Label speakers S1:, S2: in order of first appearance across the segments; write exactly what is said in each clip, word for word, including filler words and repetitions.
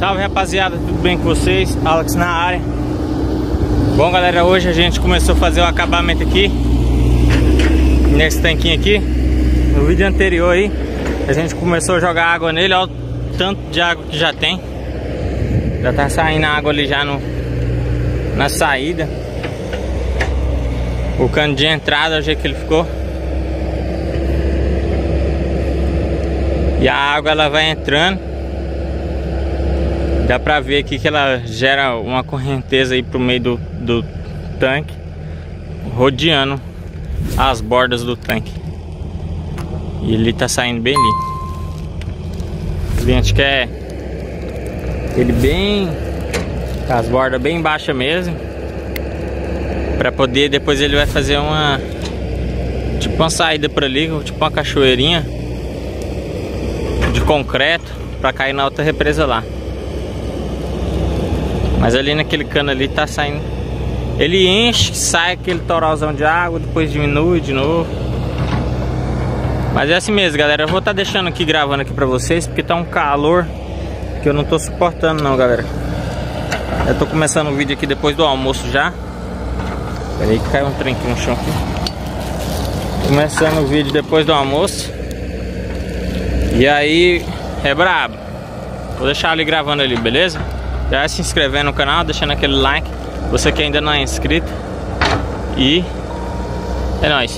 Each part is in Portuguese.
S1: Salve rapaziada, tudo bem com vocês? Alex na área. Bom galera, hoje a gente começou a fazer o acabamento aqui nesse tanquinho aqui. No vídeo anterior aí a gente começou a jogar água nele. Olha o tanto de água que já tem. Já tá saindo água ali já no, na saída. O cano de entrada, o jeito que ele ficou. E a água ela vai entrando. Dá pra ver aqui que ela gera uma correnteza aí pro meio do, do tanque, rodeando as bordas do tanque. E ele tá saindo bem ali. A gente quer ele bem, com as bordas bem baixas mesmo, pra poder, depois ele vai fazer uma, tipo uma saída por ali, tipo uma cachoeirinha de concreto, pra cair na outra represa lá. Mas ali naquele cano ali tá saindo. Ele enche, sai aquele toralzão de água, depois diminui de novo. Mas é assim mesmo, galera. Eu vou estar tá deixando aqui, gravando aqui pra vocês, porque tá um calor que eu não tô suportando não, galera. Eu tô começando o vídeo aqui depois do almoço já. Pera aí que caiu um trem aqui no chão aqui. Começando o vídeo depois do almoço. E aí, é brabo. Vou deixar ali gravando ali, beleza? Já se inscrevendo no canal, deixando aquele like, você que ainda não é inscrito. E é nóis.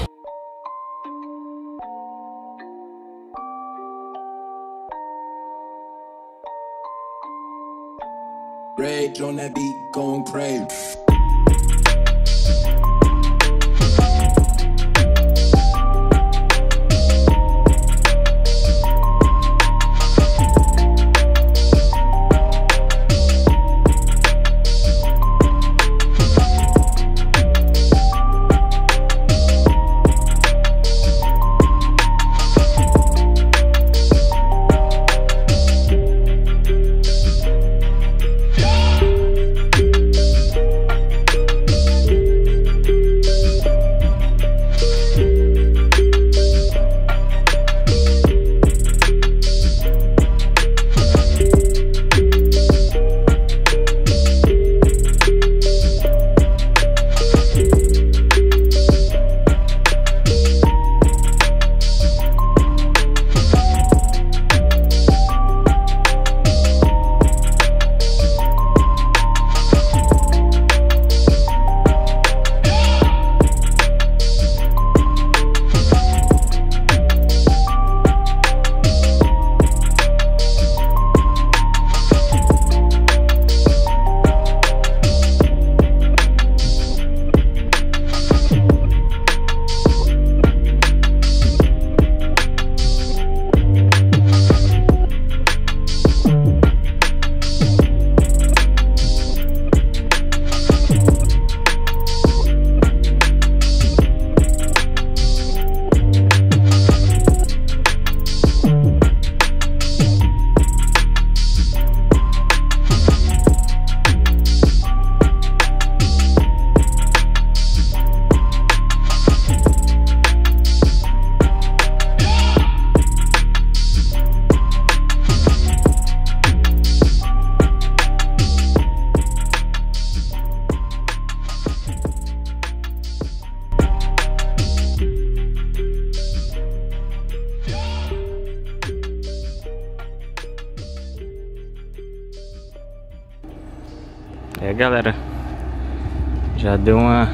S2: Rage on that beat, going crazy.
S1: É galera, já deu uma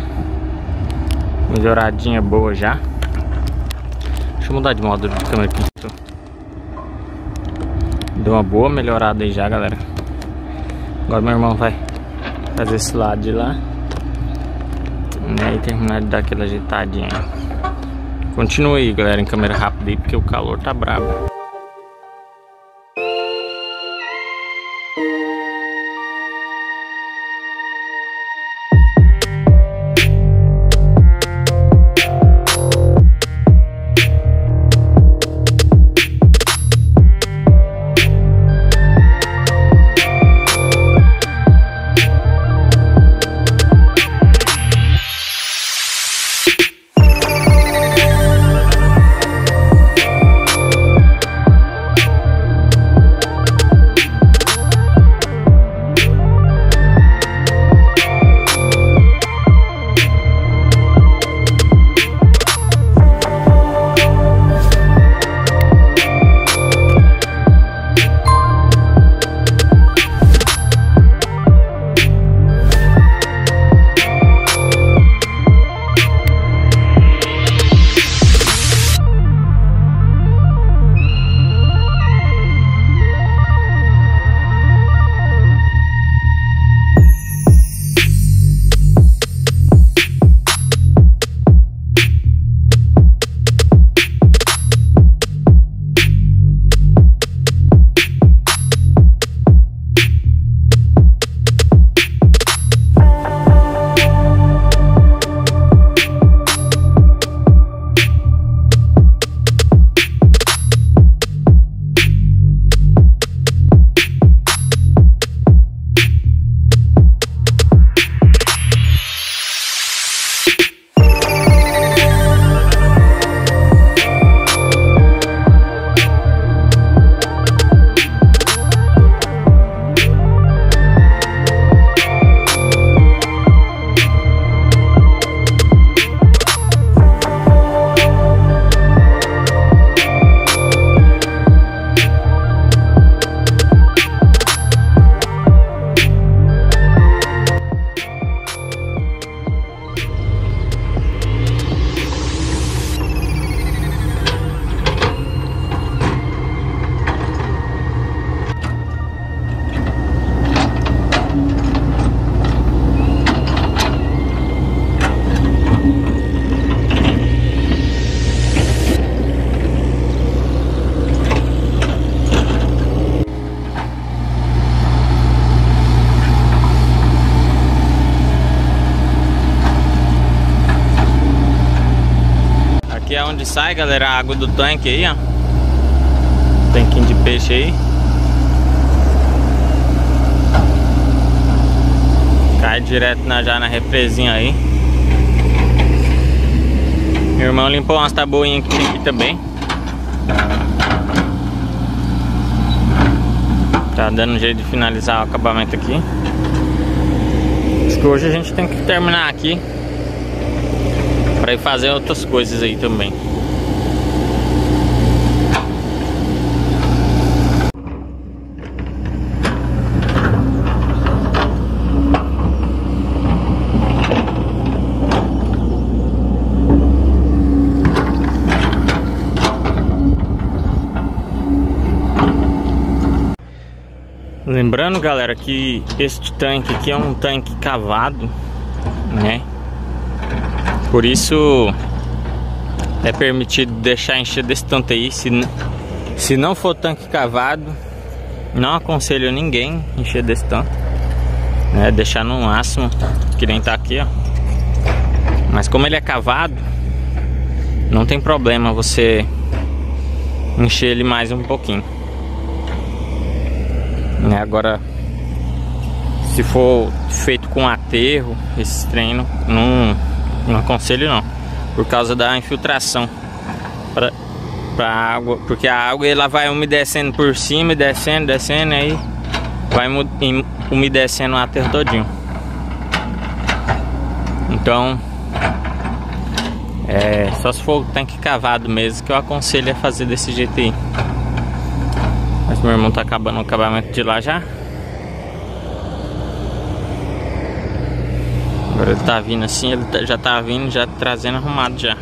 S1: melhoradinha boa já. Deixa eu mudar de modo de câmera aqui. Deu uma boa melhorada aí já, galera. Agora meu irmão vai fazer esse lado de lá, né, e terminar de dar aquela ajeitadinha. Continua aí, galera, em câmera rápida aí, porque o calor tá brabo. onde sai, galera, a água do tanque aí, ó. Tanquinho de peixe aí. Cai direto na, já na represinha aí. Meu irmão limpou umas tabuinhas que tem aqui também. Tá dando um jeito de finalizar o acabamento aqui. Acho que hoje a gente tem que terminar aqui pra ir fazer outras coisas aí também. Lembrando, galera, que este tanque aqui é um tanque cavado, né? Por isso é permitido deixar encher desse tanto aí. Se, se não for tanque cavado, não aconselho ninguém encher desse tanto, né? Deixar no máximo, que nem tá aqui, ó. Mas como ele é cavado, não tem problema você encher ele mais um pouquinho. Agora, se for feito com aterro, esse treino, não, não aconselho não, por causa da infiltração pra, pra água, porque a água ela vai umedecendo por cima, descendo, descendo, aí vai umedecendo o aterro todinho. Então, é só se for o tanque cavado mesmo que eu aconselho a fazer desse jeito aí. Mas meu irmão tá acabando o acabamento de lá já. Agora ele tá vindo assim, ele já tá vindo, já trazendo arrumado já.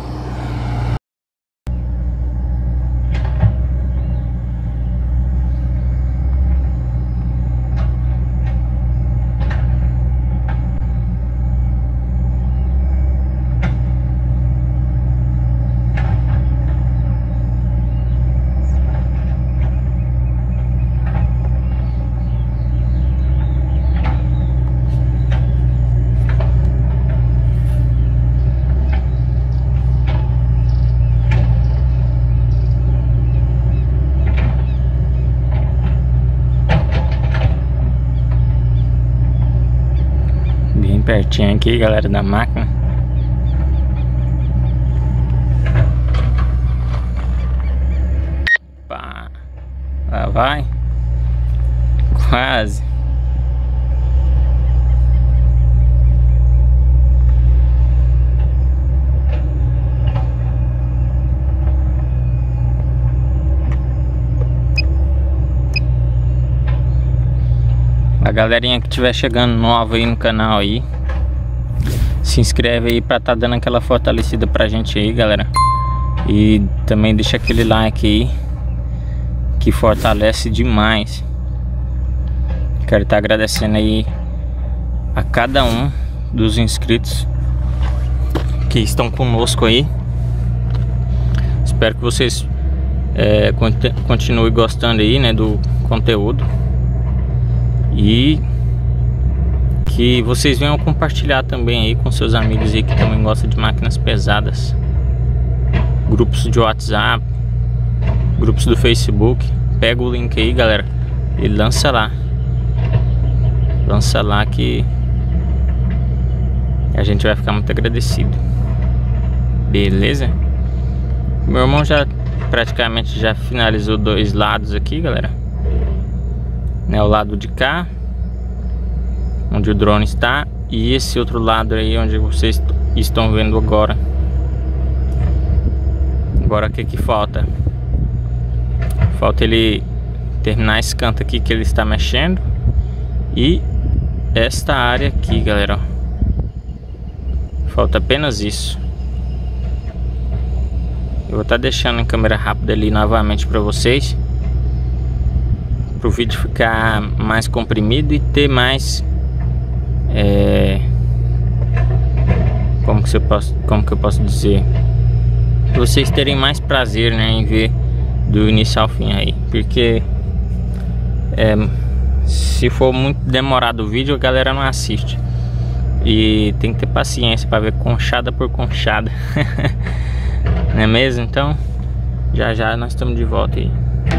S1: Pertinho aqui, galera, da máquina. Pá. Lá vai. Quase. A galerinha que estiver chegando nova aí no canal aí, se inscreve aí pra tá dando aquela fortalecida pra gente aí, galera. E também deixa aquele like aí, que fortalece demais. Quero estar agradecendo aí a cada um dos inscritos que estão conosco aí. Espero que vocês é, continuem gostando aí, né, do conteúdo. E que vocês venham compartilhar também aí com seus amigos aí que também gostam de máquinas pesadas. Grupos de WhatsApp, grupos do Facebook. Pega o link aí, galera, e lança lá. Lança lá que a gente vai ficar muito agradecido. Beleza? Meu irmão já praticamente já finalizou dois lados aqui, galera. Né, o lado de cá, onde o drone está, e esse outro lado aí onde vocês estão vendo agora. Agora o que que falta? Falta ele terminar esse canto aqui que ele está mexendo, e esta área aqui, galera, ó. Falta apenas isso. Eu vou estar deixando em câmera rápida ali novamente para vocês, para o vídeo ficar mais comprimido e ter mais é, como que eu posso como que eu posso dizer, vocês terem mais prazer, né, em ver do início ao fim aí, porque é, se for muito demorado o vídeo, a galera não assiste, e tem que ter paciência para ver conchada por conchada. Não é mesmo? Então, já já nós estamos de volta aí.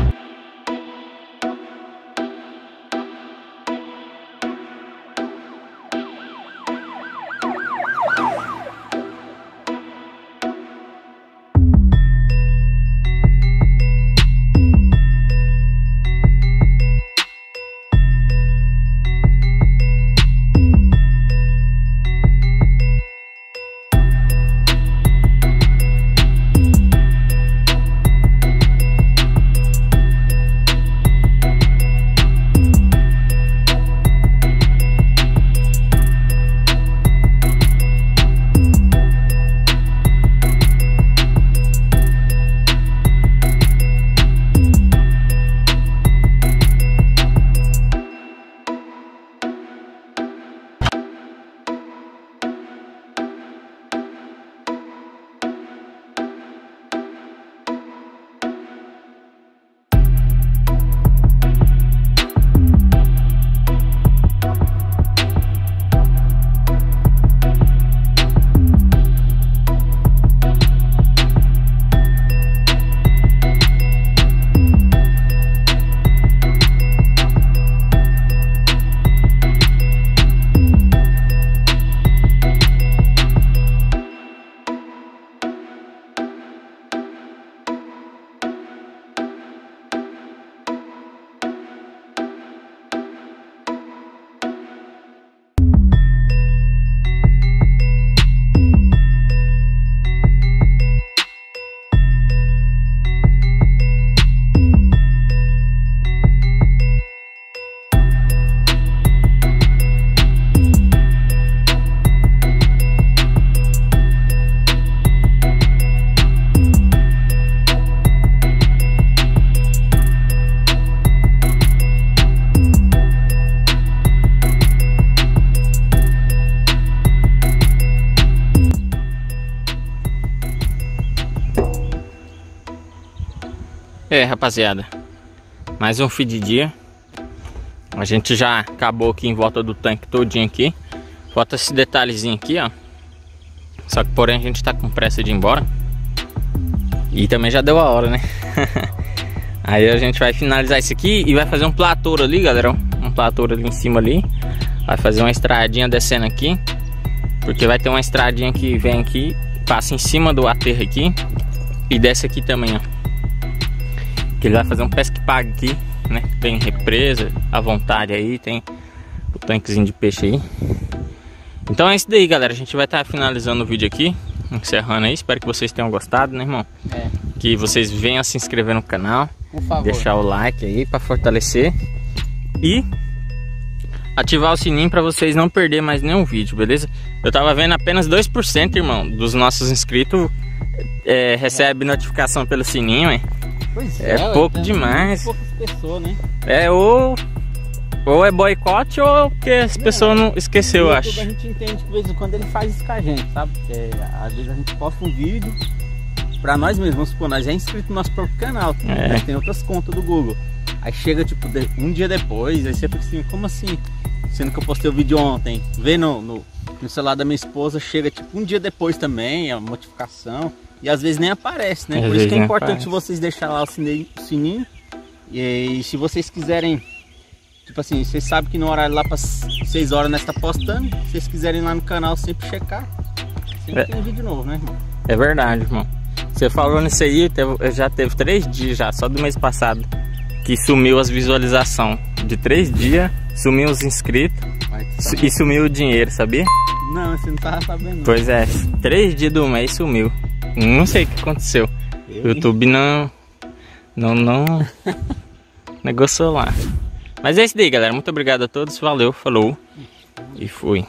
S1: É, rapaziada, mais um fim de dia. A gente já acabou aqui em volta do tanque todinho aqui. Falta esse detalhezinho aqui, ó. Só que porém a gente tá com pressa de ir embora. E também já deu a hora, né? Aí a gente vai finalizar isso aqui e vai fazer um platô ali, galera. Um platô ali em cima ali. Vai fazer uma estradinha descendo aqui. Porque vai ter uma estradinha que vem aqui, passa em cima do aterro aqui e desce aqui também, ó. Que ele vai fazer um pesca e pague aqui, né? Tem represa à vontade aí, tem o tanquezinho de peixe aí. Então é isso daí, galera. A gente vai estar finalizando o vídeo aqui, encerrando aí. Espero que vocês tenham gostado, né, irmão? É. Que vocês venham se inscrever no canal, por favor, deixar o like aí para fortalecer e ativar o sininho para vocês não perder mais nenhum vídeo, beleza? Eu tava vendo apenas dois por cento, irmão, dos nossos inscritos é, recebe notificação pelo sininho, hein? Pois é, é pouco demais. Poucas pessoas, né? É, ou, ou é boicote ou porque as pessoas não esqueceu, eu acho. A gente entende que de vez em quando ele faz isso com a gente, sabe? É, às vezes a gente posta um vídeo pra nós mesmos, vamos supor, nós já é inscrito no nosso próprio canal, é. Né? Tem outras contas do Google. Aí chega tipo um dia depois, aí você fica assim, como assim? Sendo que eu postei o vídeo ontem, vê no, no, no celular da minha esposa, chega tipo um dia depois também, a notificação. E às vezes nem aparece, né? Às Por isso que é importante aparece. Vocês deixarem lá o sininho. E, e se vocês quiserem, tipo assim, vocês sabem que no horário lá para seis horas nós tá postando. Se vocês quiserem ir lá no canal sempre checar, sempre é. Tem um vídeo novo, né, irmão? É verdade, irmão. Você falou nisso aí, teve, já teve três dias já, só do mês passado, que sumiu as visualizações. De três dias, sumiu os inscritos e sumiu o dinheiro, sabia? Não, você não tava sabendo. Pois é, três dias do mês sumiu. Não sei o que aconteceu. O YouTube não Não, não negociou lá. Mas é isso daí, galera. Muito obrigado a todos. Valeu, falou e fui.